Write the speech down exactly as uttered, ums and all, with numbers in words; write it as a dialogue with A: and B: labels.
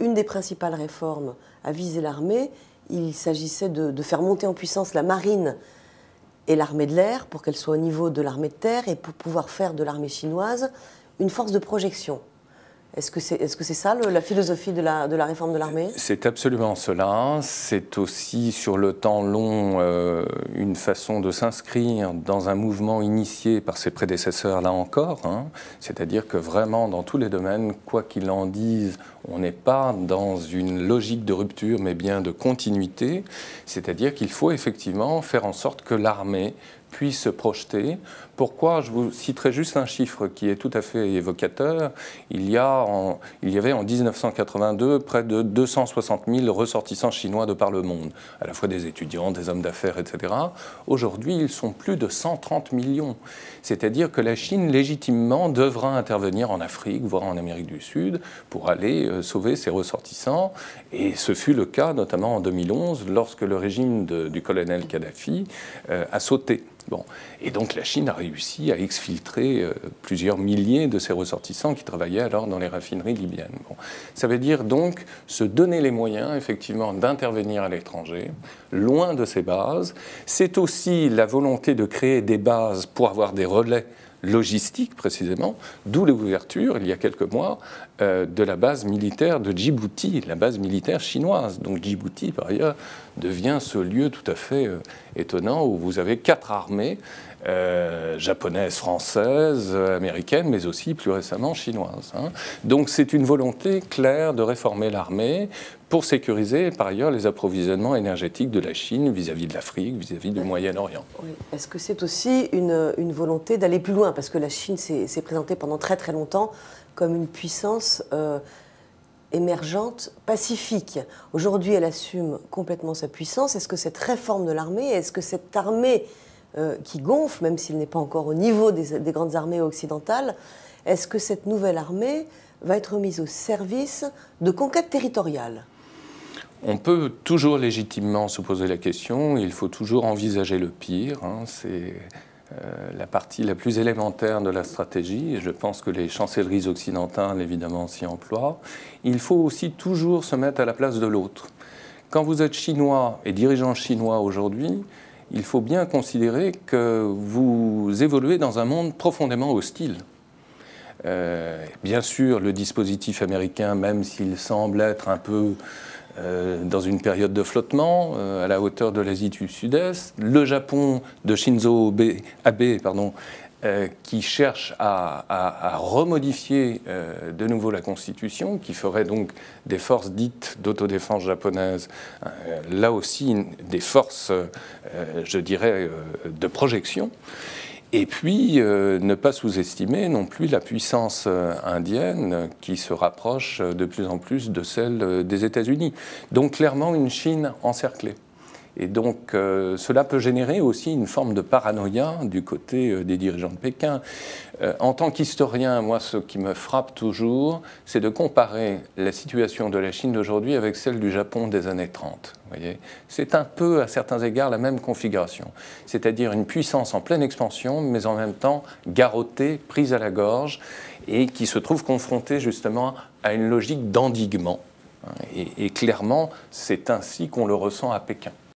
A: une des principales réformes à viser l'armée, il s'agissait de, de faire monter en puissance la marine et l'armée de l'air pour qu'elle soit au niveau de l'armée de terre et pour pouvoir faire de l'armée chinoise une force de projection. Est-ce que c'est est-ce que c'est ça le, la philosophie de la, de la réforme de l'armée?
B: C'est absolument cela. C'est aussi sur le temps long euh, une façon de s'inscrire dans un mouvement initié par ses prédécesseurs là encore. Hein. C'est-à-dire que vraiment dans tous les domaines, quoi qu'il en dise, on n'est pas dans une logique de rupture mais bien de continuité. C'est-à-dire qu'il faut effectivement faire en sorte que l'armée puisse se projeter. Pourquoi? Je vous citerai juste un chiffre qui est tout à fait évocateur. Il y, a en, il y avait en mille neuf cent quatre-vingt-deux près de deux cent soixante mille ressortissants chinois de par le monde, à la fois des étudiants, des hommes d'affaires, et cetera. Aujourd'hui, ils sont plus de cent trente millions. C'est-à-dire que la Chine, légitimement, devra intervenir en Afrique, voire en Amérique du Sud, pour aller euh, sauver ses ressortissants. Et ce fut le cas, notamment en deux mille onze, lorsque le régime de, du colonel Kadhafi euh, a sauté. Bon. Et donc la Chine a réussi à exfiltrer euh, plusieurs milliers de ses ressortissants qui travaillaient alors dans les raffineries libyennes. Bon. Ça veut dire donc se donner les moyens, effectivement, d'intervenir à l'étranger, loin de ses bases. C'est aussi la volonté de créer des bases pour avoir des relais logistique précisément, d'où l'ouverture, il y a quelques mois, euh, de la base militaire de Djibouti, la base militaire chinoise. Donc Djibouti, par ailleurs, devient ce lieu tout à fait euh, étonnant où vous avez quatre armées, euh, japonaises, françaises, américaines, mais aussi plus récemment chinoises. Hein. Donc c'est une volonté claire de réformer l'armée pour sécuriser par ailleurs les approvisionnements énergétiques de la Chine vis-à-vis de l'Afrique, vis-à-vis du Moyen-Orient.
A: Oui. Est-ce que c'est aussi une, une volonté d'aller plus loin? Parce que la Chine s'est présentée pendant très très longtemps comme une puissance euh, émergente, pacifique. Aujourd'hui, elle assume complètement sa puissance. Est-ce que cette réforme de l'armée, est-ce que cette armée euh, qui gonfle, même s'il n'est pas encore au niveau des, des grandes armées occidentales, est-ce que cette nouvelle armée va être mise au service de conquêtes territoriales?
B: On peut toujours légitimement se poser la question, il faut toujours envisager le pire, hein, c'est euh, la partie la plus élémentaire de la stratégie, et je pense que les chancelleries occidentales évidemment s'y emploient. Il faut aussi toujours se mettre à la place de l'autre. Quand vous êtes chinois et dirigeant chinois aujourd'hui, il faut bien considérer que vous évoluez dans un monde profondément hostile. Euh, bien sûr, le dispositif américain, même s'il semble être un peu euh, dans une période de flottement, euh, à la hauteur de l'Asie du Sud-Est, le Japon de Shinzo Abe, pardon, euh, qui cherche à, à, à remodifier euh, de nouveau la Constitution, qui ferait donc des forces dites d'autodéfense japonaises, euh, là aussi une, des forces, euh, je dirais, euh, de projection. Et puis, euh, ne pas sous-estimer non plus la puissance euh, indienne qui se rapproche de plus en plus de celle euh, des États-Unis. Donc, clairement, une Chine encerclée. Et donc, euh, cela peut générer aussi une forme de paranoïa du côté euh, des dirigeants de Pékin. Euh, en tant qu'historien, moi, ce qui me frappe toujours, c'est de comparer la situation de la Chine d'aujourd'hui avec celle du Japon des années trente. C'est un peu, à certains égards, la même configuration. C'est-à-dire une puissance en pleine expansion, mais en même temps garrottée, prise à la gorge, et qui se trouve confrontée justement à une logique d'endiguement. Et, et clairement, c'est ainsi qu'on le ressent à Pékin.